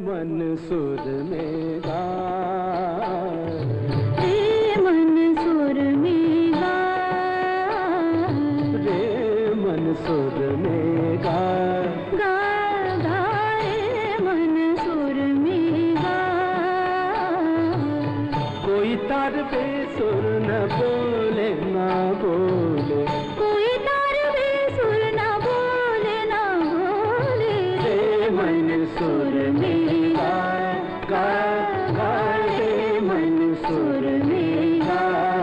मन सुर में गा, रे मन सुर में गा, रे मन सुर में गा, गा गा रे मन सुर में गा। कोई तार बेसुर न बोले ना बोले, कोई तार बेसुर न बोले ना बोले, रे मन सुर में गा, गा गा रे मन सुर में गा।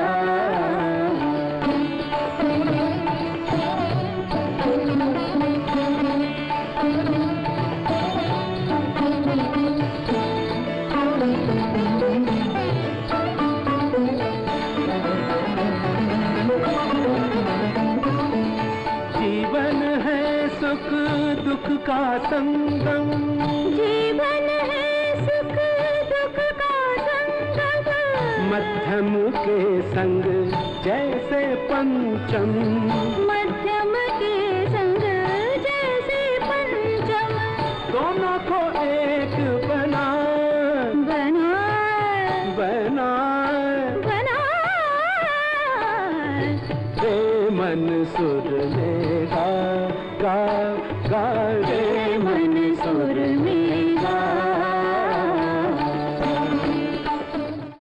जीवन है सुख दुख का संगम, जीवन है सुख दुख का संगम, मध्यम के संग जैसे पंचम, मध्यम के संग जैसे पंचम, दोनों को एक बना बना बना बना, रे मन सुर में गा, गा गा रे मन सुर